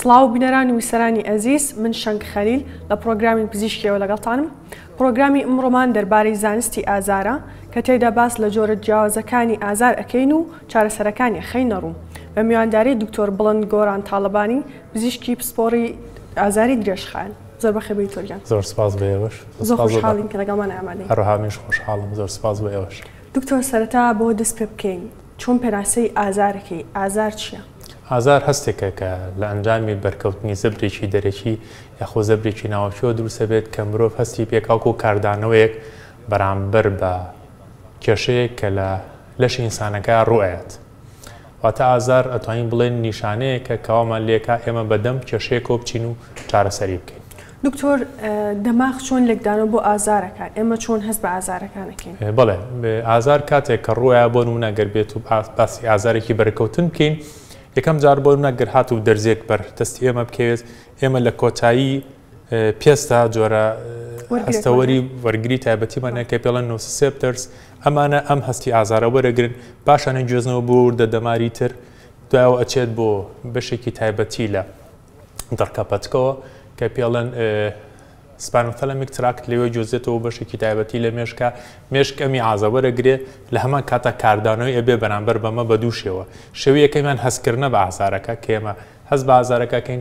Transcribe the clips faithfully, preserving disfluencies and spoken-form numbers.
سڵاو بینەرانی و ویسەرانی ئەزیز، من شەنگ خەلیل لە پرۆگرامی پزیشکیەوە لەگەڵتانم. پرۆگرامی ئەمڕۆمان دەربارەی زانستی ئازارە کە تێدا باس لە جۆرە جیاوازەکانی ئازار ئەکەین و چارەسەرەکانی خەینە ڕوو بە میوانداری دکتۆر بڵند گۆران تاڵەبانی، پزیشکی پسپۆڕی ئازاری درێژخایەن. زۆر بەخێر تۆریان. زۆر سپاس بە ئێوەش. زۆر خۆشحاڵین کە لەگەڵمان ئامادەین. هەروەها منیش خۆشحاڵم، زۆر سپاس بە ئێوەش. دکتۆر سەرەتا بۆ دەست پێ بکەین، چۆن پێناسەی ئازارەکەی؟ ئازار چییە؟ ئازار هەستێکە کە لە ئەنجامی بەرکەوتنی زەبرێکی دەرەکی یاخۆ زەبرێکی ناوەچووە دروستە بێت کە مرۆڤ هەستی پێکاوکو و کاردانەوەیەک بەرامبەر بە کێشەیەک کە لە لەشی ئینسانەکە ڕوئایەت. واتە ئازار ئەتوانین بڵێن نیشانەیەکە کەوامان لێکە ئێمە بەدەم کێشەیەکۆ بچین و چارەسەری بکەین. دکتۆر، دەماغ چۆن لێکدانەوە بۆ ئازارەکە؟ ئێمە چۆن هەست بە ئازارەکانەکەین؟ بەڵێ، ئازار کاتێک کە ڕوایە بۆ نمونە گەر بێت و باسی ئازارێکی بەرکەوتن بکەین، یەکەم جار بۆ نمونە گەر هات و دەرزێک بەر دەستی ئێمە بکەوێت، ئێمە لە کۆتایی پێستا جۆرە هەستەوەری وەرگری تایبەتیمانە کە پێڵەن نۆسیسێپتەرز، ئەمانە ئەم هەستی ئازارە وەرەگرن، پاشانە گوێزنەوە بۆ وردە دەماری تر، دوایەوە ئەچێت بۆ بەشێکی تایبەتی لە دەرکەپەتکەوە کە پێڵەن سپانۆتەلەمیک تراکت، لەوێ جۆزێتەوە بەشێکی تایبەتی لە مێشکە، مێشک ئەمی ئازە وەرەگرێ، لە هەمان کاتە کاردانەوەی ئەبێ بەرامبەر بەمە بە دوو شێوە. شێوەیەکەیمان هەستکردنە بە ئازارەکە کە ئێمە هەست بە ئازارەکەکەین،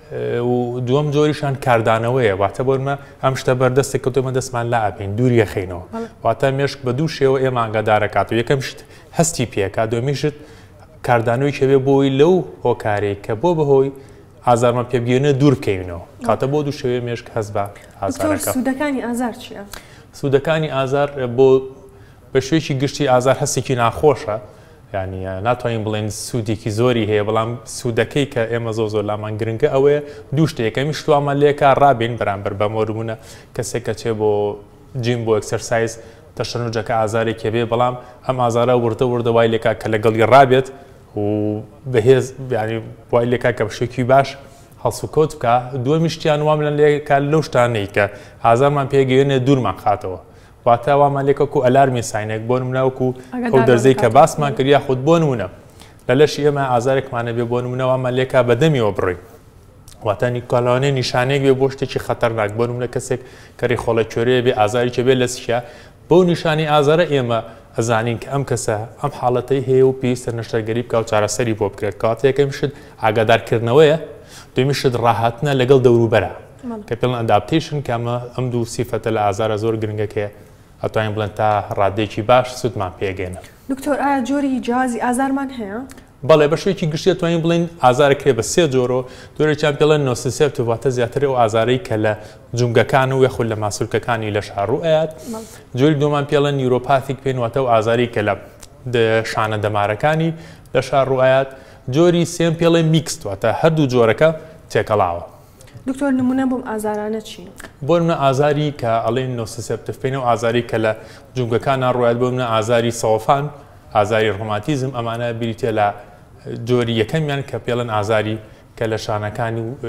و دووەم جۆریشان کاردانەوەیە، واتە بۆمە ئەم شتە بەردەستێک کەوتۆمە دەستمان لا ئەبین دووری یەخینەوە، واتە مێشک بە دوو شێوە ئێمە ئاگادارەکات و یەکەم شت هەستی پێکات، دومیشت کاردانەوەی کەوێ بۆی لەو هۆکارێک کە بۆ بەهۆی ئازارمان پێبگەێنە دوور بکەینەوە، کاتە بۆ دوو شێوەیە مێشک هەست بە ئازارەکە. سوودەکانی ئازار چییە؟ سوودەکانی ئازار بۆ بە شوێکی گشتی ئازار هەستێکی ناخۆشە، یعنی ناتوانین بڵێن سوودێکی زۆری هەیە، بەڵام سوودەکەی کە ئێمە زۆ زۆر لامان گرنگە ئەوەیە دوو شتە. یەکەمی شتوامان لێکە ڕابین بەرامبەر بە مۆرمونە کەسێک کە چێ بۆ جیم بۆ ئەکسەرسایز تەشەنجەکە ئازارێکی بێ، بەڵام ئەم ئازارە وردە وردە وای لێکا کە لەگەڵی ڕابێت و بەهێز ینی وای لێکا کە بەشێکی باش هەڵس و کۆت بکە. دووەمی شتیان وام لە لێکا لەو شتانەی کە ئازارمان پێگەێنێ دوورمان خاتەوە، واتە وامان لێکەکو ئەلارمی ساینێک بۆ نمونەوەکو ئەو دەرزەی کە باسمان کردیا خودت بۆ نمونە لە لەشی ئێمە ئازارێکمانە بێ بۆ نمونەوامان لێکا بەدەمیەوە بڕی، واتە نیکۆلانەی نیشانەیەک بێ بۆ شتێکی خەتەرناک، بۆ نمونە کەسێک کەڕی خۆڵە کوێرەیە بێ ئازاری کە بێ لە سشە، بۆ نیشانی ئازارە ئێمە ئەزانین کە ئەم کەسە ئەم حاڵەتەی هەیە و پێویستە نەشتەرگەری بکە و چارەسەری بۆ بکرێت. کاتە یەکەم شت ئاگادارکردنەوەیە، دومی شت ڕاهاتنە لەگەڵ دەوروبەرە کە پێڵەن ئەداپتیشن، کە ئەمە ئەم دوو سیفەتە لە ئازارە زۆر گرنگەکەیە، ئەتوانین بڵێن تا ڕادێکی باش سوودمان پێگەێنە. دکتۆر، ئایا جۆری جیازی ئازارمان هەیە؟ بەڵێ، بە شوێکی گشتی توانین بڵین ئازارەکرێ بە سێ جۆرەوە. جۆرێکیان پێڵەن نۆسیسێپتیڤ، واتە زیاتر ئەو ئازارەی کە لە جونگەکان و یەخود لە ماسوولکەکانی لە شاڕوئایەت. جۆری دووەمان پێڵەن نیورۆپاتیک پێین، واتە ئەو ئازاری کە لە شانە دەمارەکانی لە شاڕوئایەت. جۆری سێم پێڵێ میکست، واتە هەردوو جۆرەکە تێکەڵاوە. دکتۆر، نمونە بۆم ئازارانە چی؟ بۆ نمونە ئازاری کە ئەڵێن نۆسیسێپتیڤ پێین، و ئازاری کە لە جونگەکانە ڕوئایەت، بۆ نمونە ئازاری سەوەفان، ئازاری ڕۆماتیزم، ئەمانە بریتێ لە جۆری یەکەمیان کە پێڵەن ئازاری کە لە شانەکانی و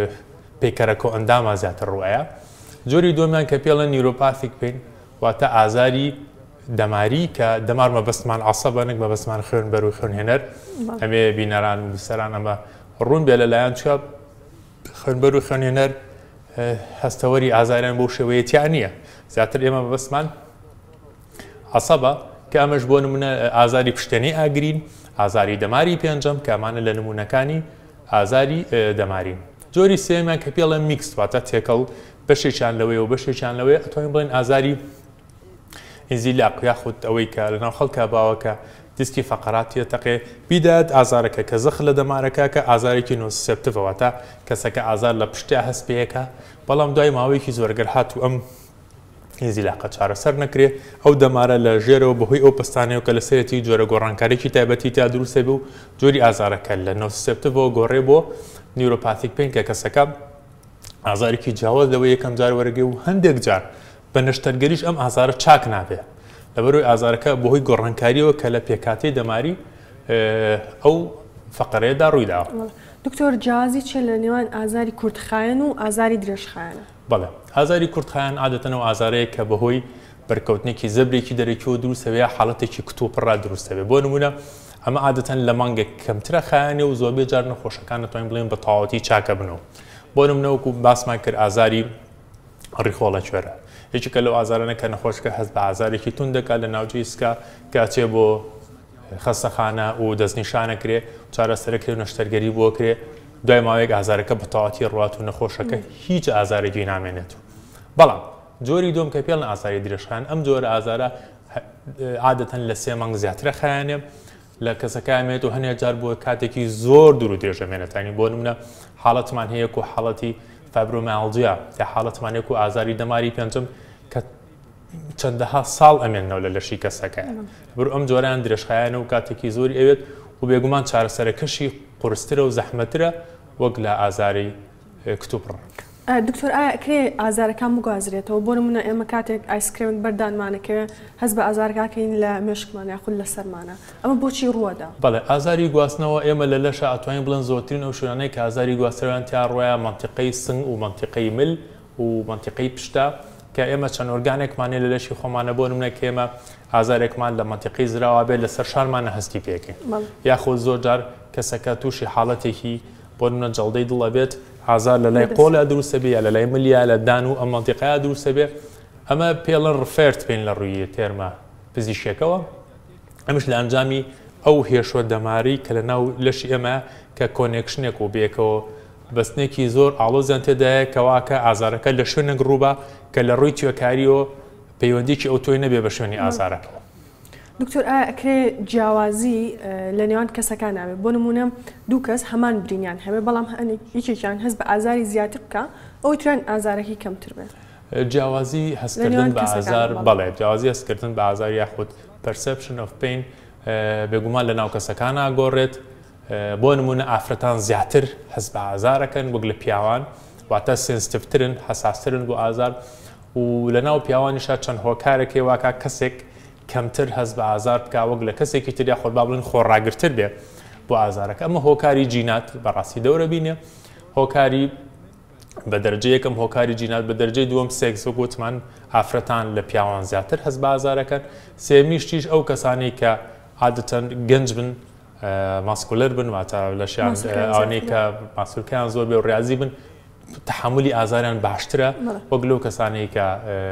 پێکەرەکۆ ئەنداما زیاتر ڕوایە. جۆری دووەمیان کە پێڵەن نیورۆپاتیک پێین، واتە ئازاری دەماری کە دەمار مەبەستمان عەسەبە، نەک مەبەستمان خوێنبەر و خوێنهێنەر. ئەمێ بینەران و بیسەران ئەمە ڕوون بێ لەلایەن چوە خوێنبەر و خوێنهێنەر هەستەوەری ئازاریان بۆ شێوەیەتیان نییە، زیاتر ئێمە مەبەستمان عەسەبە کە ئەمەش بۆ نمونە ئازاری پشتێنەی ئاگرین، ئازاری دەماری پێنجەم کە ئەمانە لە نمونونەکانی ئازاری دەمارین. جۆری سێمیان کە پێڵەن میکس، واتە تێکەڵ بەشێکیان لەوەی و بەشێکیان لەوەی، ئەتوانین بڵێن ئازاری ئینزیلاق یاخود ئەوەی کە لەناو خەڵکە باوەکە دیسکی فەقەراتی تەقێ بیدات ئازارەکە کە زەخ لە دەمارەکە کە ئازارێکی نۆسیسێپتیڤە، واتە کەسەکە ئازار لە پشتیا هەست پێیەکە، بەڵام دوای ماوەیەکی زۆرگەر هات و ئەم ئینزیلاقە چارەسەر نەکرێ، ئەو دەمارە لە ژێرەوە بەهۆی ئەو پستانەیە کە لە سەرەتی جۆرە گۆڕانکاریی تایبەتی تا دروستە بێ و جۆری ئازارەکە لە نۆسیسێپتیڤەوە گۆڕێ بۆ نیورۆپاتیک پێین کە کەسەکە ئازارێکی جیاواز لەوەی یەکەم جار وەرەگێ و هەندێک جار بە نەشتەرگەریش ئەم ئازارە چاک نابێ، لەبەرەوەی ئازارەکە بەهۆی گۆڕانکاریەوە کە لە پێکاتی دەماری ئەو فەقەرەیەدا ڕوویداوە. دکتۆر، جیازی چێ لە نێوان ئازاری کورتخایەن و ئازاری درێژخایەنە؟ بەڵێ، ئازاری کورتخایەن عادەتەنەوە ئازارەیە کە بەهۆی بەرکەوتنێکی زەبرێکی دەرەکیەوە دروستەوەیە حاڵەتێکی کتۆپڕا دروستەوێ. بۆ نمونە ئەمە عادەتەن لە مانگێک کەمترە خایانێ و زۆربەی جار نەخۆشەکان دەتوانین بڵێن بە تەواوەتی چاکە بنەوە. بۆ نمونەوەکو باسمان کرد ئازاری ڕیخۆڵە کوێرە. یەکێکە لەو ئازارانە کە نەخۆشکە هەست بە ئازارێکی تون دەکات لە ناوچەی سکا کاتێ بۆ خەستەخانە و دەستنیشانەکرێ چارەسەرەکرێ و نەشتەرگەری بۆ کرێ دوای ماوەیەک ئازارەکە بە تەواوەتی ڕوات و نەخۆشەکە هیچ ئازارێکی نامێنێت. بەڵام جۆری دوم کە پێڵن ئازاری درێژخایەن ئەم جۆرە ئازارە عادەتەن لە سێ مانگ زیاترە خایانێ لە کەسەکەمێت و هەنێک جار بۆ کاتێکی زۆر دوور و درێژەمێنێتانی بۆ نمونە حاڵەتمان هەیە و حاڵەتی فایبرۆمیالجیا یا حاڵەتمانێک و ئازاری دەماری پێنجم کە چەندەها ساڵ ئەمێنەوە لە لەشی کەسەکەیان بڕ ئەم جۆران درێژخایانە و کاتێکی زۆری ئەوێت و بێگومان چارەسەرەکەشی قورسترە و زەحمەترە وەک لە ئازاری کتوپڕ. دکتۆر ئایا ئەکرێ ئازارەکان بگوازرێتەوە بۆ نمونە ئێمە کاتێک ئایسکرێمێک بەردانمانەکەوێ هەست بە ئازارەکەین لە مێشکمان یاخود لە سەرمانە ئەمە بۆچی ڕووەدا؟ بەڵێ ئازاری گواستنەوە ئێمە لە لەشە ئەتوانین بڵێن زۆرترین ئەو شوێنانەی کە ئازاری گواستنەوەیان تیا ڕۆیە مەنتیقەی سنگ و مەنتیقەی مل و مەنتیقەی پشتە کە ئێمە چەند ئۆرگانێکمانێ لە لەشی خۆمانە بۆ نمونە کە ئێمە ئازارێکمان لە مەنتیقەی زراوە بێت لەسەر شارمانە هەستی پێکەین یاخۆ زۆر جار کەسەکە تووشی حاڵەتێکی بۆ نمونە جەڵدەی دڵە بێت ئازار لە لای قۆڵە دروستە بێ لە لای ملیا لە دان و ئەم مەنتیقەیە دروستە بێ ئەمە پێڵەن ڕفێرت پێین لە ڕووی تێرمە پزیشکەکەوە ئەمش لە ئەنجامی ئەو هێشوە دەماری کە لە ناو لەشی ئێمە کە کۆنێکشنێک و بێکەوە بەستنێکی زۆر ئاڵۆزیان تێدایە کەواکە ئازارەکە لە شوێنێک ڕووبە کە لە ڕووی توێکاریەوە پەیوەندیکی ئەو تۆی نەبێ بە شوێنی ئازارەکە. دکتۆر ئایا ئەکرێ جیاوازی لە نێوان کەسەکان ناوێت بۆ نمونە دوو کەس هەمان برینیان هەبێ بەڵام یەکێکیان هەست بە ئازاری زیاتر بکە ئەو توان ئازارێکی کەمتر بێت. جیاوازی هەستکردن بە ئازار بەڵێ جیاوازی هەستکردن بە ئازار یاخود perception of pain بێگومان لە ناو کەسەکانە گۆڕێت بۆ نمونە ئافرەتان زیاتر هەست بە ئازارەکەن وەک لە پیاوان واتە سنسیتیڤترن حساسترن بۆ ئازار و لە ناو پیاوانیشە چەند هۆکارێکی واکە کەسێک کەمتر هەست بە ئازار بکە وەک لە کەسێکی تریا خۆت با بڵێن خۆڕاگرتر بێ بۆ ئازارەکە ئەمە هۆکاری جینات بەڕاستی دەورە بینێ هۆکاری بە دەرجە یەکەم هۆکاری جینات بە دەرجەی دووەم سێکس و گوتمان ئافرەتان لە پیاوان زیاتر هەست بە ئازارەکەن سێمیشتیش ئەو کەسانی کە عادەتەن گەنج بن ماسکولەر بن واتە لەشیان ئەوانەی کە ماسکولکەیان زۆر بێ و ڕاضی بن تحملی ئازاریان باشترە وەک لەو کەسانەی کە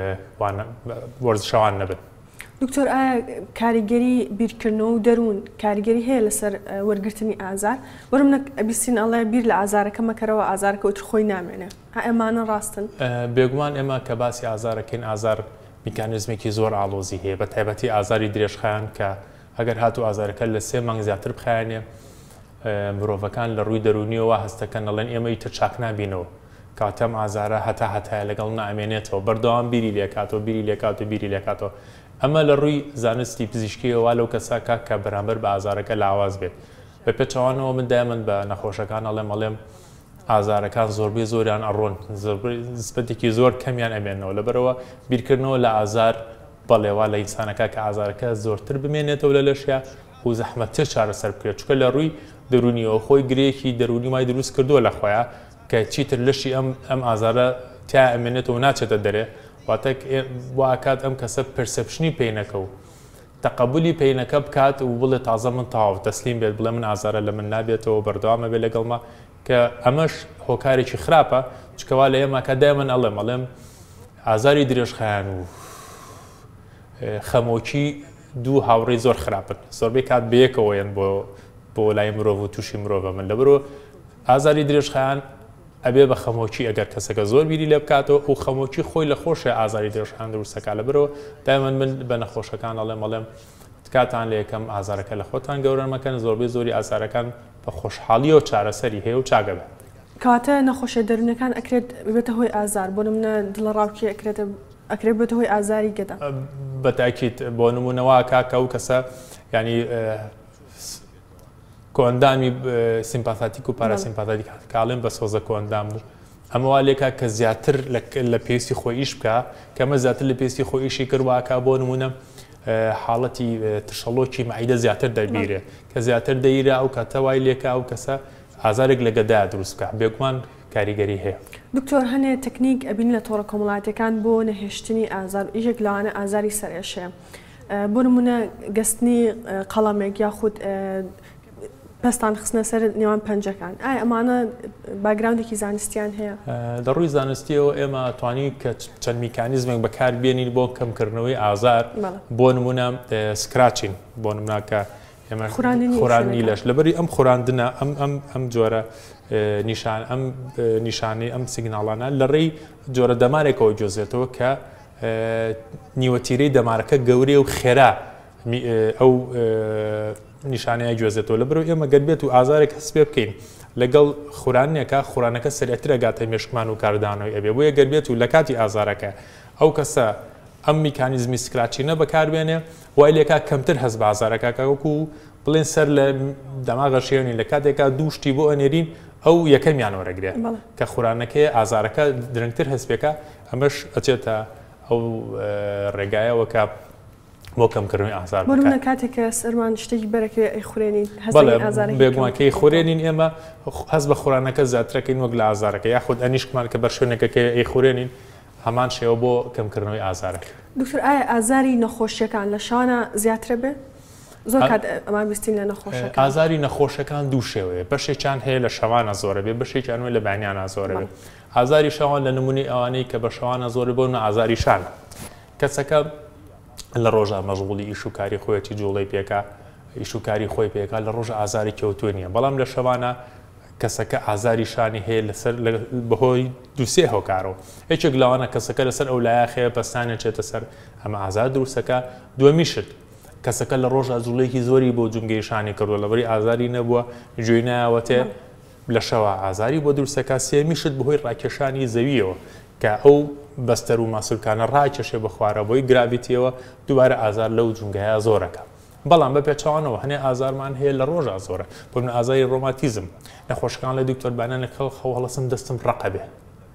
وەرزشەوان نەبن. دکتۆر ئایا کاریگەری بیرکردنەوە و دەروون کاریگەری هەیە لەسەر وەرگرتنی ئازار وەرم بیستین ئەڵێ بیر لە ئازارەکە مەکەرەوە ئازارەکە وتر خۆی نامێنێ ئەمانە ڕاستن بێگومان ئێمە کە باسی ئازارەکەین ئازار میکانیزمێکی زۆر ئاڵۆزی هەیە بە تایبەتی ئازاری درێژخایەن کە ئەگەر هاتو ئازارەکە لە سێ مانگ زیاتر بخایەنێ مرۆڤەکان لە ڕووی دەرونیەوە هەستەکەن دەڵێن ئێمە ئیتر چاک نابینەوە کاتەم ئازارە هەتا هەتایە لەگەڵ نامێنێتەوە بەردەوام بیری لێکاتەوە بیری لێکات و بیری لێکاتەوە ئەمە لە ڕووی زانستی پزیشکیەوە لەو کەساکە کە بەرامبەر بە ئازارەکە لاواز بێت بە پێچەوانەوە من دایمەن بە نەخۆشەکان ئەڵێم ئەڵێم ئازارەکان زۆربەی زۆریان ئەڕۆن نسبەتێکی زۆر کەمیان ئەمێنەوە لەبەرەوە بیرکردنەوە لە ئازار بەڵێوا لە ئینسانەکە کە ئازارەکە زۆرتر بمێنێتەوە لە لەشیا و زەحمەتتر چارەسەر بکرێت چکە لە ڕووی دەرونیەوە خۆی گرێکی دەرونی مای دروست کردووە لە خۆیان کە چیتر لەشی ئەم ئەم ئازارە تا ئەمێنێتەوە ناچێتە دەرێ واتەک واکات ئەم کەسە پرسەپشنی پێینەکە و تەقبولی پێینەکە بکات و بڵێ تازە من تاو تەسلیم بێت بڵێ من ئازارە لە من نابێتەوە بەردەوامە بێت لەگەڵما کە ئەمەش هۆکارێکی خراپە چکەوا لە ئێمە کە دایمەن ئەڵێم ئەڵێم ئازاری درێژخایەن و خەمۆکی دوو هاوڕێی زۆر خراپن زۆربەی کات بەیەکەوەیەن بۆ بۆ لای مرۆڤ و تووشی مرۆڤە من لەبەرەوە ئازاری درێژخایەن ئەبێ بە خەمۆکی ئەگەر کەسەکە زۆر بیری لێ بکاتەوە و خەمۆکی خۆی لە خۆشە ئازاری درێژخایەن دروستەکە لەبەرەوە دایمەن من بە نەخۆشەکان ئەڵێم ئەڵێم کاتان لە یەکەم ئازارەکە لە خۆتان گەورە مەکەن زۆربەی زۆری ئازارەکان بە خۆشحاڵی و چارەسەری هەیە و چاگە بێت کاتە نەخۆشیە دەرونەکان ئەکرێت بێتە هۆی ئازار بۆ نمونە دڵە ڕاوکی ئەکرێتە ئەکرێت بێتە هۆی ئازاری گەدا بەتاکیت بۆ نمونەوە کاکە و کەسە ینی کۆندامی سیمپاتیک و پاراسیمپاتیک کاڵێن بە سۆزە کۆندام بوو ئەمەوا لێکا کە زیاتر لە پێویستی خۆی ئیش بکە کەمە زیاتر لە پێویستی خۆی ئیشی کردواکە بۆ نمونە حاڵەتی تشەڵۆکی مەعیدە زیاتر دەبیرێ کە زیاتر دەیرە ئەو کاتە وای لێکە ئەو کەسە ئازارێک لە گەدایە دروست بکە بێگومان کاریگەری هەیە. دکتۆر هەنێ تەکنیک ئەبین لە تۆڕە کۆمەڵاتەکان بۆ نەهێشتنی ئازار ئیژێک لەوانە ئازاری سەرێشەیە بۆ نمونە گەستنی قەڵەمێک یاخود پستان خستنە سەر نێوان پەنجەکان ئایا ئەمانە باگراوندێکی زانستیان هەیە؟ لە ڕووی زانستیەوە ئێمە توانی کە چەند میکانیزمێک بەکاربێنین بۆ کەمکردنەوەی ئازار بۆ نمونە سکراچین بۆ نموناکە ئێمە خوراندنی لەش لەبەری ئەم خوراندنە ئەم ئەم ئەم جۆرە نیشان ئەم نیشانەی ئەم سیگناڵانە لە ڕێی جۆرە دەمارێکەوە جۆزێتەوە کە نیوەتیرەی دەمارەکە گەورەی و خێرا ئەو نیشانەیە گوێزێتەوە لە بەرەو ئێمە گەربێت و ئازارێک هەست پێ بکەین لەگەڵ خوارانێکە خوارانەکە سەرەتر ئەگاتە مێشکمان و کاردانەوەی ئەبێ بۆیە گەربێت و لە کاتی ئازارەکە ئەو کەسە ئەم میکانیزمی سکراچینە بەکاربێنێ وای لێکا کەمتر هەست بە ئازارەکە کاوەکو بڵێن سەر لە دەماغە شێنی لە کاتێکا دووشتی بۆ ئەنێرین ئەو یەکەمیان وەرەگرێ کە خوارانەکەی ئازارەکە درنگتر هەستپێکە ئەمەش ئەچێتە ئەو ڕێگایەوە کە بۆ کەمکردنی ئازار بۆ کاتێککە سەرمان شتێکی بەرەکەوێ ئەی خوێنین بێگومانکەی خوێنین ئێمە هەست بە خوارانەکە زیاترەکەین وەک لە ئازارەکە یاخود ئەنیشکمان کە بەر شوێنەکە ئەی خوێنین هەمان شێوە بۆ کەمکردنەوەی ئازارەکە. دکتۆر ئایا ئازاری نەخۆشیەکان لە شانە زیاترە بێ؟ زۆر کات ئەمان بیستین لە نەخۆشەکان. ئازاری نەخۆشەکان دوو شێوەیە بەشێکیان هەیە لە شەوانە زۆرە بێ بەشێکیان لە بانیانە زۆرە بێ. ئازاری شەوان لە نمونی ئەوانەی کە بە شەوانە زۆر بۆ ئازاری شانە. کەسەکە لە ڕۆژە مەشغوڵی ئیش و کاری خۆیەتی جوڵەی پێکا ئیش و کاری خۆی پێکا لە ڕۆژە ئازاری کەوتوێ نیە بەڵام لە شەوانە کەسەکە ئازاری شانی هەیە لەسەر بەهۆی دووسێ هۆکارەوە هیچێک لەوانە کەسەکە لەسەر ئەو لایە خەیە پەستانە چێتە سەر ئەمە ئازار دروستەکە دووەمیشت کەسەکە لە ڕۆژە جوڵەیەکی زۆری بۆ جونگەی شانی کردووە لەبەری ئازاری نەبووە گوێی نایەوەتێ لە شەوە ئازاری بۆ دروستەکە سێمیشت بەهۆی ڕاکێشانی زەویەوە کە ئەو بەستەر و ماسوولکانە ڕاکێشێ بە خوارەبەوەی گراڤیتیەوە دووبارە ئازار لەو جونگەیە زۆرەکە بەڵام بە پێچەوانەوە هەنێ ئازارمان هەیە لە ڕۆژە زۆرە بۆ من ئازاری ڕۆماتیزم نەخۆشەکان لە دکتۆر بانانێک خەو هەڵەسم دەستم ڕقە بێ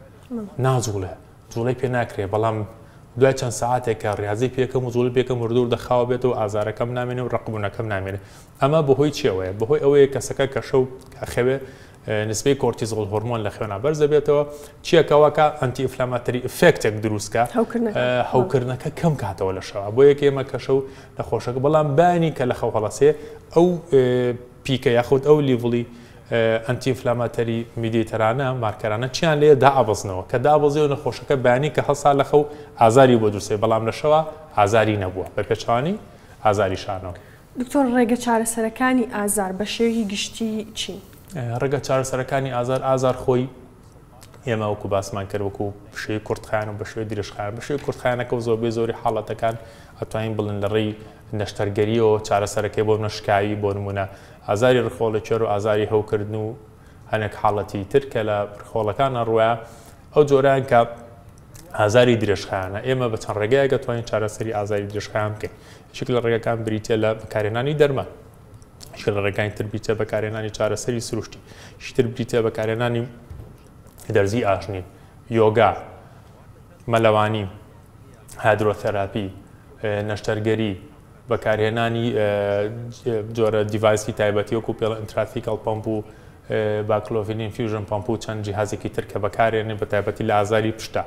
ناجوڵێ جوڵەی پێ ناکرێ بەڵام دوای چەند ساعاتێکە ڕاضی پێکەم و جوڵی پێکەم وردور دەخاوە بێتەوە ئازارەکەم نامێنێ و ڕقبوونەکەم نامێنێت ئەمە بەهۆی چێوەیە بەهۆی ئەوەیە کەسەکە کە شەو ئەخەوێ نسبەی کۆرتیزۆڵ هۆرمۆن لە خوێنە بەرز دەبێتەوە چیەکەوەکە ئەنتی ئینفلاماتۆری ئفێکتێک دروستکە هەوکردنەکە کەم کاتەوە لە شەوە بۆ یەک ئێمە کە شەو نەخۆشەکە بەڵام بانی کە لە خەو هەڵەسێ ئەو پیکە یاخود ئەو لیڤڵی ئەنتی ئینفلاماتۆری میدیتەرانە مارکەرانە چیان لێ دائەبەزنەوە کە دابەزێ و نەخۆشەکە بانی کە هەسا لە خەو ئازاری بۆ دروستێ بەڵام لە شەوە ئازاری نەبووە بە پێچوانی ئازاری شانەوە. دکتۆر ڕێگە چارەسەرەکانی ئازار بە شێوەیەکی گشتی چین؟ ڕێگە چارەسەرەکانی ئازار ئازار خۆی ئێمە وەکو باسمان کرد وەکو بەشێوەی کورتخایان و بەشێوەی درێژخایان بەشێوەی کورتخایانەکە و زۆربەی زۆری حاڵەتەکان ئەتوانین بڵێن لە ڕێی نەشتەرگەریەوە چارەسەرەکەی بۆ نەشکاوی بۆ نمونە ئازاری ڕخۆڵەکێر و ئازاری هەوکردن و هەنێک حاڵەتی تر کە لە ڕخۆڵەکانە ڕوایە ئەو جۆران کە ئازاری درێژخایانە ئێمە بە چەند ڕێگایەکە توانین چارەسەری ئازاری درێژخایان بکەین یەک لە ڕێگەکان بریتە لە بەکارهێنانی دەرمان شکل ڕێگەی تر بیتە بەکارهێنانی چارەسەری سروشتی شتر بریتە بەکارهێنانی دەرزی ئاشنین یۆگا مەلەوانی هایدرۆتەراپی نەشتەرگەری بەکارهێنانی جۆرە دیڤایسی تایبەتی وەکو پێڵە ئینترافیکەڵ پەمپ و باکلۆڤین فیوژن پەمپ و چەند جیهازێکی تر کە بەکارهێنێ بە تایبەتی لە ئازاری پشتە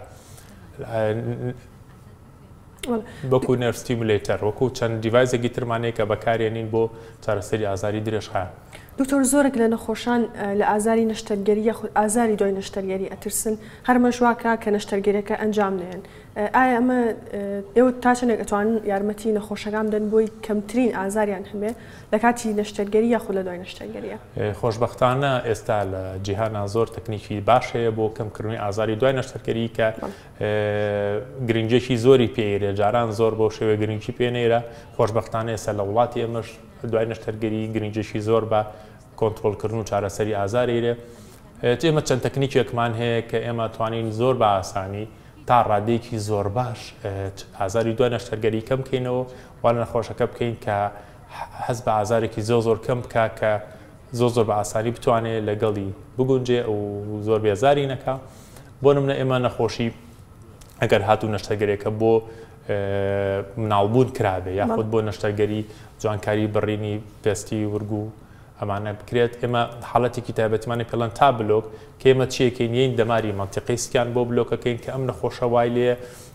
وەکو نەرڤ ستیمولێتەر وەکو چەند دیڤایزێکی ترمانەیە کە بەکارهێنین بۆ چارەسەری ئازاری درێژخایان. دکتۆر زۆرێک لە نەخۆشان لە ئازاری نەشتەرگەری یاخود ئازاری دوای نەشتەرگەری ئەترسن هەرمەش واکە کە نەشتەرگەریەکە ئەنجام نێن ئایا ئەمە ئێوە تا چەندێک ئەتوانن یارمەتی نەخۆشەکان بدەن بۆی کەمترین ئازاریان هەبێ لە کاتی نەشتەرگەری یاخود لە دوای نەشتەرگەریە؟ خۆشبەختانە ئێستا لە جیهانە زۆر تەکنیکی باش هەیە بۆ کەمکردنی ئازاری دوای نەشتەرگەری کە گرنگێکی زۆری پێیرێ جاران زۆر بۆ شێوێ گرنگی پێنێرە خۆشبەختانە ئێستا لە وڵاتی ئێمەش دوای نەشتەرگەری گرنگێکی زۆر بە کۆنتڕۆلکردن و چارەسەری ئازاریرێ ئێمە چەند تەکنیکێکمان هەیە کە ئێمە توانین زۆر بە ئاسانی تا ڕادەیەکی زۆر باش ئازاری دوای نەشتەرگەری کەم بکەینەوە وان نەخۆشەکە بکەین کە حەز بە ئازارێکی زۆر زۆر کەم بکە کە زۆر زۆر بە ئاسانی بتوانێت لەگەڵی بگونجێ و زۆر بێزاری نەکە بۆ نمونە ئێمە نەخۆشی ئەگەر هاتوو نەشتەرگەریەکە بۆ مناڵبوون کرابێ یاخود بۆ نەشتەرگەری جوانکاری بڕینی پێستی ورگو ئەمانە بکرێت ئێمە حاڵەتێکی تایبەتمانی پێڵەن تا بلۆک کە ئێمە چیەکەین یین دەماری مەنتیقی سکیان بۆ بلۆکەکەین کە ئەم نەخۆشە وای لێ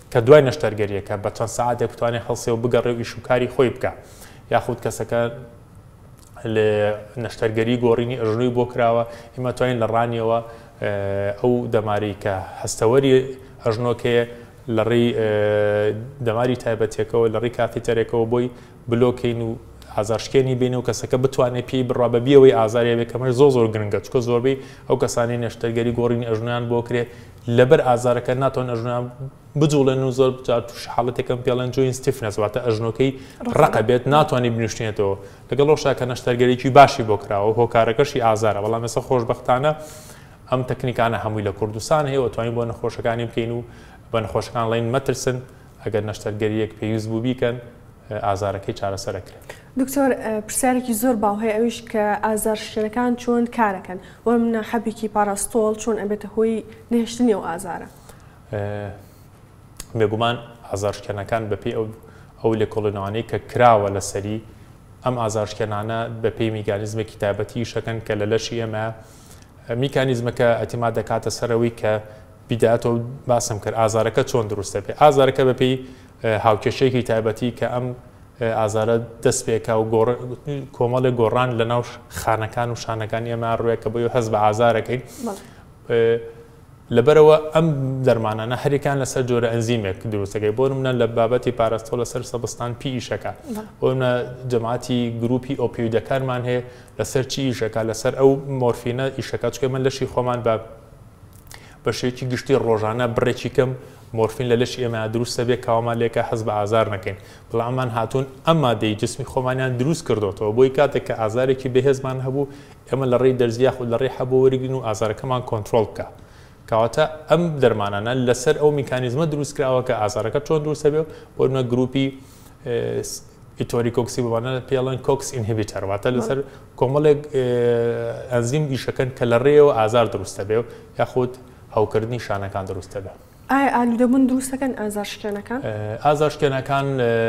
کە دوای نەشتەرگەریەکە بە چەند سەعاتێک بتوانێت هەڵسێ و بگەڕێ و ئیشوکاری خۆی بکە یاخود کەسەکە لە نەشتەرگەری گۆڕینی ئەژنووی بۆ کراوە ئێمە توانین لە ڕانیەوە ئەو دەماری کە هەستەوەری ئەژنۆکەیە لە ڕێی دەماری تایبەتێکەوە لە ڕێی کاتیتەرێکەوە بۆی بلۆکەین و ئازارشکێنی بینەوە کەسەکە بتوانێت پێی بڕوا بە بیەوەی ئازارێ بێت کەمەش زۆر زۆر گرنگە چکە زۆربەی ئەو کەسانی نەشتەرگەری گۆڕینی ئەژنیان بۆ کرێ لەبەر ئازارەکە ناتوان ئەژنیان بجوڵێن و زۆر توش حاڵەتێکم پێڵەن جوین ستیفنس واتە ئەژنۆکەی ڕقە بێت ناتوانانی بنوشتێتەوە لەگەڵ ئەوشا کە نەشتەرگەریی باشی بۆ کراوە هۆکارەکەشی ئازارە بەڵام ئێستا خۆشبەختانە ئەم تەکنیکانە هەمووی لە کوردستان هەیە و توانین بۆ نەخۆشەکانی بکەین و بە نەخۆشەکان لەین مەترسن ئەگەر نەشتەرگەریەک پێویست بوو بیکەن ئازارەکەی چارەسەرەکرێت. دکتۆر پرسیارێکی زۆر باوهەیە ئەویش کە ئازارشکێنەکان چۆن کارەکەن وە منە حەبێکی پاراستۆڵ چۆن ئەبێتە هۆی نهێشتنی ئەو ئازارە. بێگومان ئازارشکێنەکان بەپێی ئەو لێکۆڵینەوانەی کە کراوە لەسەری ئەم ئازارشکێنانە بەپێی میکانیزمێکی تایبەتی شەکەن کە لە لەشی ئێمە میکانیزمەکە ئەتیما دەکاتە سەرەوەی کە بیداتەوە باسم کرد ئازارەکە چۆن دروستە پێ ئازارەکە بەپێی هاوکێشەیەکی تایبەتی کە ئەم ئازارە دەست پێکا و کۆمەڵی گۆڕان لە ناو خانەکان و شانەکانی ئێمە ڕوێک کە بۆ هەست بە ئازارەکەین لەبەرەوە ئەم دەرمانانە هەرێکان لەسەر جۆرە ئەنزیمێک دروستەکەی بۆ منە لە بابەتی پاراستۆ لەسەر سەبستان پی ئیشەکە بۆ منە جەماعەتی گروپی ئۆپیۆیدەکانمان هەیە لەسەر چی ئیشەکە لەسەر ئەو مۆرفینە ئیشەکە چکە من لەشی خۆمان بە بەشێکی گشتی ڕۆژانە بڕێکی کەم مۆرفین لە لەشی ئێمە دروستە بێت کاوامان لێکە هەست بە ئازار نەکەین بەڵاممان هاتوون ئەم مادەی جسمی خۆمانیان دروست کردوتەوە بۆی کاتێک کە ئازارێکی بەهێزمان هەبوو ئێمە لە ڕێی دەرزیاخ و لە ڕێی هەبوو وەرگین و ئازارەکەمان کۆنتترۆل بکە کەواتە ئەم دەرمانانە لەسەر ئەو میکانیزمە دروستکراوە کە ئازارەکە چۆن دروستە بێ بۆ نە گروپی ئیتۆری کۆکسی بوانە پێڵەن کۆکس ئینهیبیتەر واتە لەسەر کۆمەڵێک ئەنزیم ئیشەکەن کە لە ڕێەوە ئازار دروستە بێ یاخود هەوکردنی شانەکان دروستە بێ. ئایا ئالوودەبوون دروستەکەن ئازارشکێنەکان؟ ئازارشکێنەکان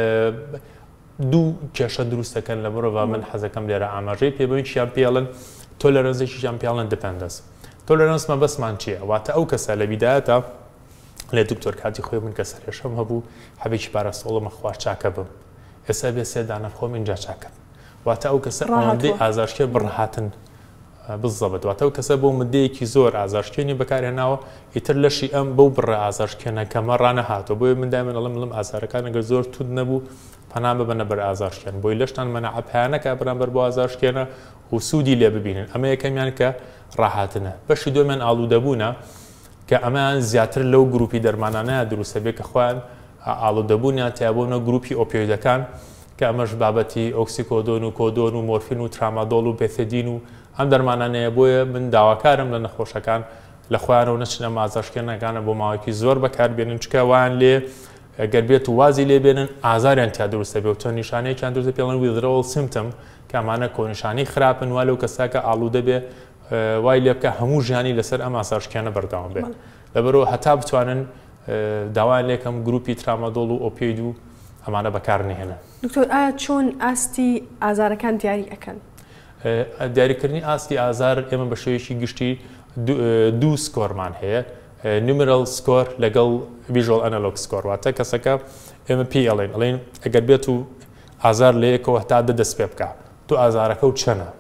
دوو کێشە دروستەکەن لە مرۆڤ من حەزەکەم لێرە ئاماژەی پێبووین چیان پێڵن تۆلەرەنسێکیشیان پێڵن دپەندەس. تۆلەرەنس مەبەستمان چییە؟ واتە ئەو کەسە لە بیدایەتە لێ دکتۆر کاتی خۆی من کە سەرێشەم هەبوو حەبێکی پاراستۆڵەمە خوار چاکە بم ئێستا بێ سێدانە خۆم اینجا چاکەم واتە ئەو کەسە ئەوەندەی ئازارشکێ بڕهاتن بزەبێت واتە ئەو کەسە بۆ مدەیەکی زۆر ئازارشکێنی بەکارهێناوە ئیتر لەشی ئەم بەو بڕە ئازارشکێنەکەمە ڕانەهاتەوە بۆیە من دایمەن ئەڵێم لەم ئازارەکان ئەگەر زۆر توند نەبوو پەنا ببەنە بەر ئازارشکێن بۆی لەشتان مەنەعە پەیانەکە بەرامبەر بۆ ئازارشکێنە و سوودی لێ ببینن ئەمە یەکەمیان کە ڕاهاتنە بەشی دوێمیان ئاڵوودەبوونە کە ئەمەیان زیاتر لەو گروپی دەرمانانەیە دروستە بێت کە خۆیان ئاڵوودەبوونیان تیابوونە گروپی ئۆپیۆیدەکان کە ئەمەش بابەتی ئۆکسیکۆدۆن و کۆدۆن و مۆرفین و ترامادۆڵ و بێثدین و ئەم دەرمانانەیە بۆیە من داواکارم لە نەخۆشەکان لە خۆیانەوە نەچنە ئازارشکێنەکانە بۆ ماوەیەکی زۆر بەکاربێنن چکە وایان لێ گەر بێت و وازی لێبێنن ئازاریان تا دروستە بێت و چۆن نیشانەیەکیان دروستە پێڵەن withdrawal symptom کە ئەمانە کۆنیشانی خراپن وا لەو کەساکە ئاڵوودە بێ وای لێ بکە هەموو ژیانی لەسەر ئەم ئازارشکێنە بەردەوام بێت لەبەرەوە هەتا بتوانن داوای لێکەم گروپی ترامادۆڵ و ئۆپیۆید و ئەمانە بەکارنهێنن. دکتۆر ئایا چۆن ئاستی ئازارەکان دیاری ئەەکەن؟ دیاریکردنی ئاستی ئازار ئێمە بە شێوەیەکی گشتی دوو سکۆرمان هەیە نومرال سکۆر لەگەڵ ڤیژۆڵ ئەنەلۆگ سکۆر واتە کەسەکە ئێمە پێی ئەڵێن ئەڵێن ئەگەر بێت و ئازار لە یەکەوە هەتا دە دەست پێ بکە تو ئازارەکە و چەنە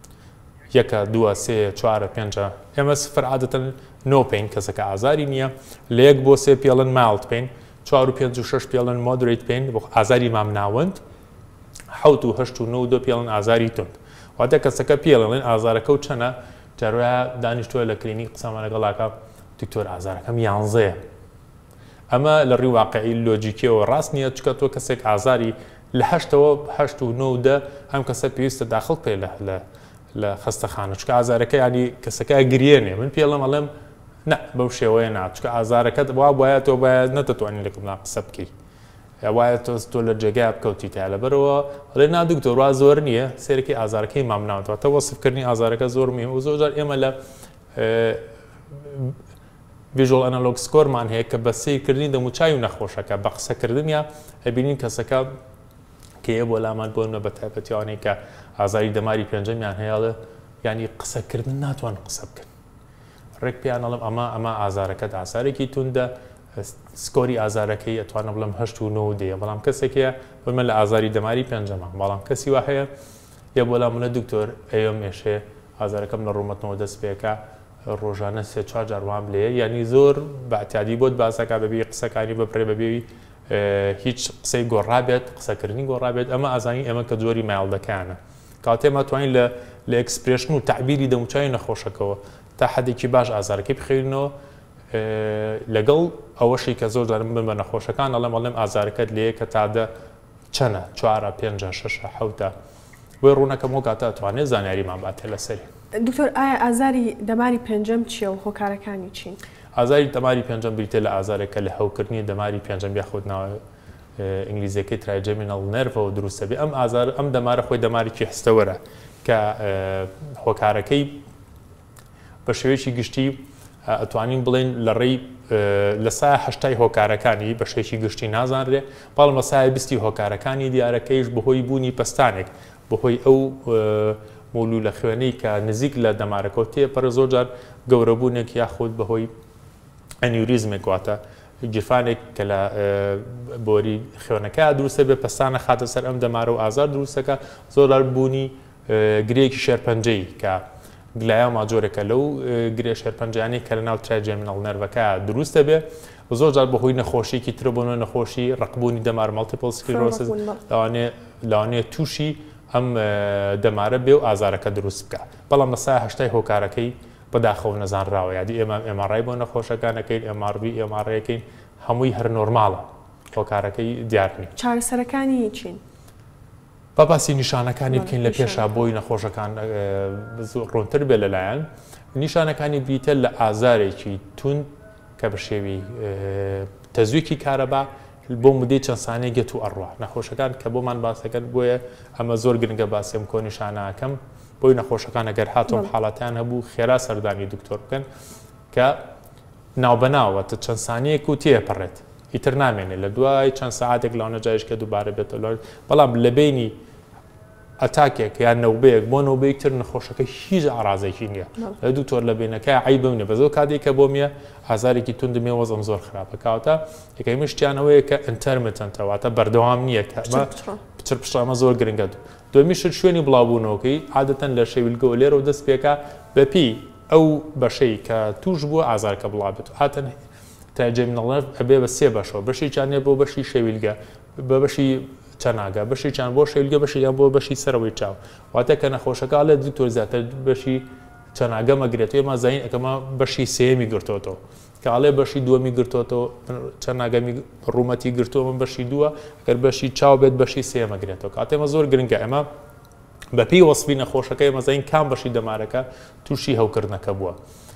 یەکە دووە سێ چوارە پێنجە ئێمە سفر عادەتەن نۆ پێین کەسەکە ئازاری نییە لە یەک بۆ سێ پێڵن ماڵت پێین چوار و پێنج و شەش پێڵن مۆدریت پێین بۆ ئازاری مام ناوەند حەوت و هەشت و نۆ و دۆ پێڵن ئازاری تند واتە کەسەکە پێڵێن ئازارەکە و چەنە جاروایە دانیشتووە لە کلینیک قسەمان لەگەڵاکە دکتۆر ئازارەکەم یانزەیە ئەمە لە ڕووی واقعی لۆجیکیەوە ڕاست نییە چکە تۆ کەسێک ئازاری لە هەشتەوە هەشت و نۆ و دە ئەم کەسە پێویستە داخڵ پێ لە لە خستەخانە چکە ئازارەکە ینی کەسەکە گرێنێ من پێڵم ئەڵێم نە بەو شێوەیە ناچکە ئازارەکەت وا وایە تۆ باید نەتەتوانین لەکەم قسە بکەی وایە تۆ تۆ لە جێگای بکەوتی تا لەبەرەوە ئەڵێ نا دکتۆر وا زۆر نییە سێرەکی ئازارەکەی مام ناوەتەوە وەسفکردنی ئازارەکە زۆر مهم و زۆر جار ئێمە لە ڤیژۆڵ ئەنەلۆگ سکۆرمان هەیە کە بە سیرکردنی دەموچاوی و نەخۆشەکە بە قسەکردنیە ئەبینین کەسەکە کە هەیە بۆ لامان بۆنە بە تایبەتیوانەی کە ئازاری دەماری پێنجەمیان هەیەڵە ینی قسەکردن ناتوان قسە بکەن ڕێک پێیان ئەڵم ئەمە ئەمە ئازارەکەت ئاسارێکی توندە سکۆری ئازارەکەی ئەتوانە بڵم هەشت و نۆ دێ بەڵام کەسێکە بمە لە ئازاری دەماری پێنجەمە بەڵام کەسی وا هەیە یە بۆلا منە دکتۆر ئەوە مێشێ ئازارەکەم لە ڕوومەتەوە دەست پێکە ڕۆژانە سێ چوار جار وام لێ یعنی زۆر بەعتیادی بۆت باسەکە بەبێ قسەکانی بەپڕێ بەبێوی هیچ قسەی گۆڕابێت قسەکردنی گۆڕابێت ئەمە ئازانی ئەمە کە زۆری مایڵدەکانە کاتێمە توانین لە لە ئەکسپرێشن و تعبیری دەموچوی نەخۆشەکەەوە تا حەدێکی باش ئازارەکەی بخێنەوە لەگەڵ ئەوەشی کە زۆر دارم بن بە نەخۆشەکان ئەڵێم ئەڵێم ئازارەکەت لێ کە تادە چەنە چوارە پێنجە شەشە حەوتە وێ ڕوونەکەم وە کاتە ئەتوانێت زانیاریمان باتێ لەسەری. دکتۆر ئایا ئازاری دەماری پێنجەم چییە و هۆکارەکانی چین؟ ئازاری دەماری پێنجەم بریتێ لە ئازارێکە لە هەوکردنی دەماری پێنجەم یاخود ناوە ئینگلیزیەکەی ترایجەمینەڵ نەرڤەوە دروستە بێ ئەم ئازار ئەم دەمارە خۆی دەمارێکی هەستەوەرە کە هۆکارەکەی بە شێوەیەکی گشتی ئەتوانین بڵێن لە ڕێی لە سایە هەشتای هۆکارەکانی بە شێکی گشتی نازانرێ بەڵام لە سایە بیستی هۆکارەکانی دیارەکەیش بەهۆی بوونی پستانێک بەهۆی ئەو مولو لە خوێنەی کە نزیک لە دەمارەکەوت تێپەرە زۆر جار گەورەبوونێک یاخود بەهۆی ئەنیوریزمێک واتە گیرفانێک کە لە بۆری خوێنەکە دروستە بێ پستانە خاتە سەر ئەم دەمارە و ئازار دروستەکە زۆر بوونی گرەیەکی شێرپەنجەی کە گلایە ماجۆرێکە لەو گرێ شێرپەنجیانی کە لە ناو ترایجەمینەڵ نەرڤەکە دروستە بێ زۆر جار بەهۆی نەخۆشیێکی ترە بۆنەوە نەخۆشی ڕقبوونی دەمار مالتیپل سکلێرۆسیس لەوانەیە تووشی ئەم دەمارە بێ و ئازارەکە دروست بکە بەڵام لە سایە هەشتای هۆکارەکەی بەداخەوە نەزانراوە یادی ئێمە ئێماڕای بۆ نەخۆشەکانەکەین ئێماڕبی ئێماڕەکەین هەمووی هەر نۆرماڵە هۆکارەکەی دیارنی. چارەسەرەکانی چین؟ باسی نیشانەکانی بکەین لە پێشا بۆی نەخۆشەکان ڕوونتر بێ لەلایەن نیشانەکانی بریتە لە ئازارێکی تون کە بە شێوی تەزویکی کارەبا بۆ مدەی چەند سانەی گەت و ئەڕوا نەخۆشەکان کە بۆمان باسەکەن بۆیە ئەمە زۆر گرنگە باسێم کۆ نیشانەکەم بۆی نەخۆشەکان ئەگەر هاتۆم حاڵاتیان هەبوو خێرا سەردانی دکتۆر بکەن کە ناوبەناوەتە چەند سانەیەک و تێپەڕێت ئیتر نامێنێت لە دوای چەند سەعاتێک لاونە جایشکە دووبارە بێتەوە بەڵام لە بینی ئەتاکێک یان نەوبەیەک بۆ نەوبەیەکتر نەخۆشەکە هیچ ئارازێکی نییە لە دوکتۆر لە بینەکە عیب بمنێ بەزۆ کاتێککە بۆ میە ئازارێکی توندمێ وەزم زۆر خراپە کاوتە یەکەی مشتیانەوەیە کە ئینتەرمتەنتەواتە بەردەوام نییە کە پچر پشتامە زۆر گرنگە دومیشت شوێنی بڵاوبوونەوەکەی عادەتەن لە شەویلگەوە لێرە و دەست پێکە بەپی ئەو بەشەی کە توش بووە ئازارکە بڵابێت هاتن ترایجەمینەڵ ئەبێ بە سێ بەشەوە بەشی چانێ بۆ بەشی شەویلگە بە بەشی چەناگە بەشی چیان بۆ شەویلگە بەشیان بۆ بەشی سەرەوەی چاو واتە کە نەخۆشەکە لە دکتۆر زیاتر بەشی چەناگە مەگرێتەوە ئێمە زین ئەەکەمە بەشی سێمی گرتوتەوە کاڵێ بەشی دووەمی گرتوتەوە چەناگەمی ڕوومەتی گرتووە من بەشی دووە ئەگەر بەشی چاو بێت بەشی سێمەگرێتەوە کاتێمە زۆر گرنگە ئەمە بەپی وەسفی نەخۆشەکەی مەزین کام بەشی دەمارەکە تووشی هەوکردنەکە بووە.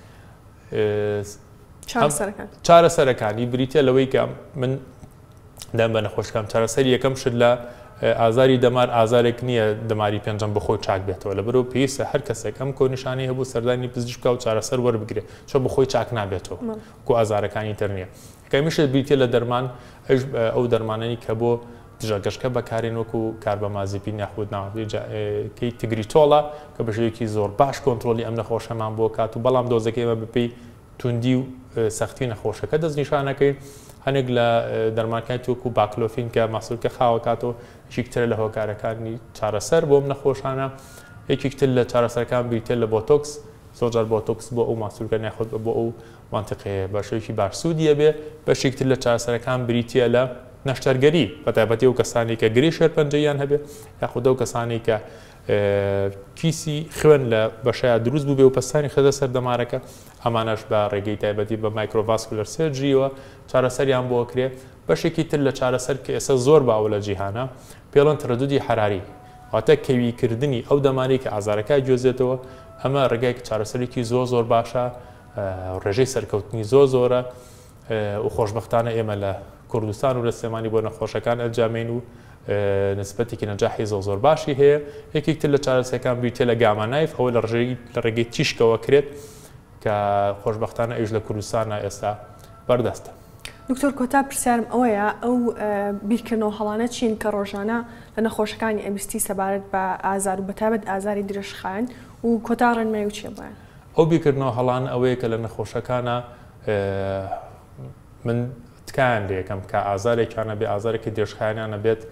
چارەسەرەکانی بریتە لەوەی کە من دەم بە نەخۆشەکەم چارەسەر یەکەم شت لە ئازاری دەمار ئازارێک نییە دەماری پێنجەم بەخۆی چاک بێتەوە لە بەرەو پێویستە هەر کەسێک ئەم کۆنیشانی هەبوو سەردانی پزیشکا و چارەسەر وەربگرێت چۆ بەخۆی چاک نابێتەوە کۆ ئازارەکانی تر نییە کەمیشت بریتە لە دەرمان ئەو دەرمانەی کە بۆ دژەگەشتکە بەکارێن وەکو کاربەمازیپین یاخود ناوەکەی تگری تۆڵە کە بەشەیەکی زۆر باش کۆنتترۆلی ئەم نەخۆشەمان بۆ کات و بەڵام دۆزەکەیمە بپی توندی و سەختی نەخۆشەکە دەستنیشانەکەی هەنێک لە دەرمانکانی وەکو باکلۆفین کە ماسوولکە خاوەکاتەوە یەکتر لە هۆکارەکانی چارەسەر بۆم نەخۆشانە یەکێکتر لە چارەسەرەکان بریتێ لە بۆتۆکس زۆرجار بۆتۆکس بۆ ئەو ماسوولکە ناخۆت بۆ ئەو منتیقەیە بەشێکی باشسوودیە بێ بەشێکتر لە چارەسەرەکان بریتە لە نەشتەرگەری بەتایبەتی و کەسانی کە گری شێرپەنجەیان هەبێ یاخود ئەو کەسانی کە کیسی خوێن لە بەشایە دروست بوو بێ و پستانی خەدە سەر دەمارەکە ئەمانەش بە ڕێگەی تایبەتی بە مایکرۆڤاسکولەر سێرجریەوە چارەسەریان بۆ کرێ بەشێکی تر لە چارەسەر کە ئێستا زۆر باوە لە جیهانە پێڵەن ترددی حراری واتە کەویکردنی ئەو دەمانی کە ئازارەکە گوێزێتەوە ئەمە ڕێگای چارەسەرێکی زۆر زۆر باشە ڕێژەی سەرکەوتنی زۆر زۆرە و خۆشبەختانە ئێمە لە کوردستان و لە سلێمانی بۆ نەخۆشەکان ئەنجامین و نسبەتێکی نەجاحی زۆر زۆر باشی هەیە یەکێکتر لە چارەسەکان بریتێ لە گامانایف ئەوە لە ڕێگەی تیشکەوە کرێت کە خۆشبەختانە ئەوش لە کوردستانە ئێستا بەردەستە. دکتۆر کۆتا پرسیارم ئەوەیە ئەو بیرکردنەوە هەڵانە چین کە ڕۆژانە لە نەخۆشەکانی ئەمستی سەبارەت بە ئازار و بەتابەت ئازاری درێژخایەن و کۆتا ڕێنمای و چیە بڵێن؟ ئەو بیرکردنەوە هەڵان ئەوەیە کە لە نەخۆشەکانە من تکایان لە یەکەم کە ئازارێکیانە بێ ئازارێکی درێژخایانیانە بێت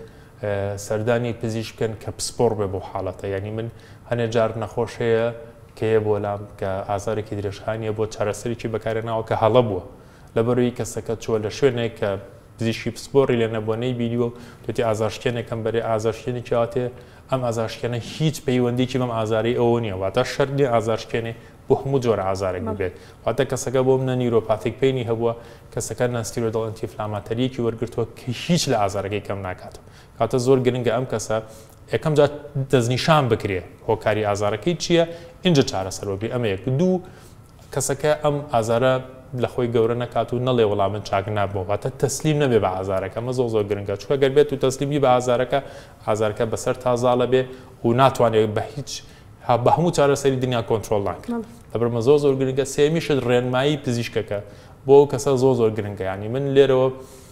سەردانی پزیش بکەن کە پسپۆر بێ بۆ حاڵەتە ینی من هەنێ جار نەخۆش هەیە کەیە بۆ لام کە ئازارێکی درێژخانیە بۆ چارەسەرێکی بەکارێناوە کە هەڵە بووە لەبەرەوەی کەسەکە چووە لە شوێنێک کە پزیشکی پسپۆری لێ نەبوونەی بیدیوە توێتی ئازارشکێنێکم بەرێ ئازارشکێنێکی هاتێ ئەم ئازارشکێنە هیچ پەیوەندیکی بەم ئازاری ئەوە نییە واتە شەردی ئازارشکێنێ بۆ هەموو جۆرە ئازارێک بێت واتە کەسەکە بۆ منە نیرۆپاتیک پێینی هەبووە کەسەکە نانستیرۆدڵ ئەنتیفلاماتەریەکی وەرگرتووە کە هیچ لە ئازارەکەی کەم ناکاتەوە کاتە زۆر گرنگە ئەم کەسە یەکەم جا دەستنیشان بکرێ هۆکاری ئازارەکەی چییە اینجا چارەسەرۆبی ئەمە یەک دوو کەسەکە ئەم ئازارە لە خۆی گەورە نەکات و نەڵێ وەڵام من چاک نابوو واتە تەسلیم نەبێ بە ئازارەکە مە زۆر زۆر گرنگە چووکە گەر بێت و تەسلیمی بە ئازارەکە ئازارەکە بەسەر تازاڵە بێ و ناتوانێت بە هیچ بە هەموو چارەسەری دنیا کۆنتترۆل ناکرێت لەبەرمە زۆر زۆر گرنگە سێمیشت ڕێنمایی پزیشکەکە بۆ کەسە زۆر زۆر گرنگە ینی من لێرەوە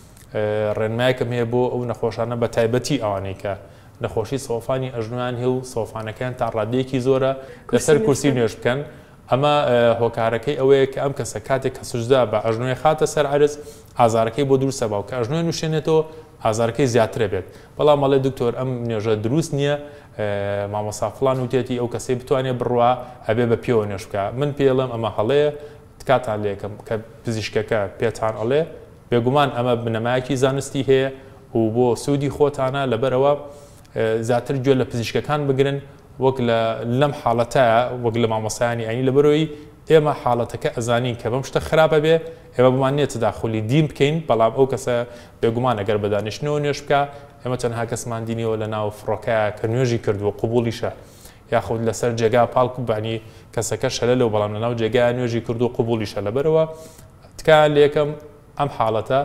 ڕێنمایەکەم هەیە بۆ ئەو نەخۆشانە بە تایبەتی ئەوانەی کە نەخۆشی سۆفانی ئەژنویان هێ و سۆفانەکان تا ڕادەیەکی زۆرە لەسەر کورسی نوێژ بکەن ئەمە هۆکارەکەی ئەوەیە کە ئەم کەسە کاتێک کە سوجدا بە ئەژنوێ خاتە سەر عرز ئازارەکەی بۆ دوور سەباو کە ئەژنوێ نوشێنێتەوە ئازارەکەی زیاترە بێت بەڵام مەڵێ دکتۆر ئەم نوێژە دروست نییە مامۆستا فڵان وتێتی ئەو کەسەی بتوانێت بڕوا هەبێ بە پێوە نوێژ بکە من پێڵم ئەمە هەڵەیە تکاتان لێکم کە پزیشکەکە پێتان ئەڵێ بێگومان ئەمە بنەمایەکی زانستی هەیە و بۆ سوودی خۆتانە لەبەرەوە زیاتر گوێ لە پزیشکەکان بگرن وەک لەم حاڵەتەیە وەک لە مامۆسایانی ئەنی لەبەرەوەی ئێمە حاڵەتەکە ئەزانین کە بەم شتە خراپە بێ ئێمە بمانێت تداخلی دیم بکەین بەڵام ئەو کەسە بێگومان ئەگەر بە دانیشتنەوە نوێژ بکە ئێمە چەندها کەسمان دینیەوە لە ناو فڕۆکەیە کە نوێژی کردووە قوبولیشە یاخود لەسەر جێگا پاڵکو بانی کەسەکە شەلە لەو بەڵام لە ناو جێگای نوێژی کردو قوبولیشە لەبەرەوە تکایان لە یەکەم ئەم حاڵەتە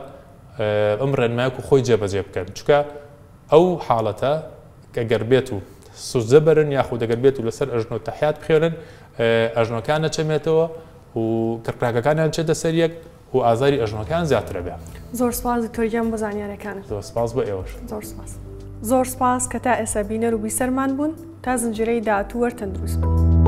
ئەم ڕێنمایەک و خۆی جێبەجێ بکەن چونکە ئەو حاڵەتە کە گەر بێت و سوزە بەرن یاخود دەگەر بێت و لەسەر ئەژنۆ تەحیات بخێنن ئەژنۆکان نەچەمێتەوە و کڕکراکەکانیان چێتە سەر یەک و ئازاری ئەژنۆکان زیاترە بێ زۆر سپاس دکتۆریان بۆ زانیاریەکانت زۆر سپاس بۆ ئێوەش زۆر سپاس زۆر سپاس کە تا ئێستا بینەر و بیسەرمان بوون تا زنجیرەی داهاتوو وەرتەندروست بن.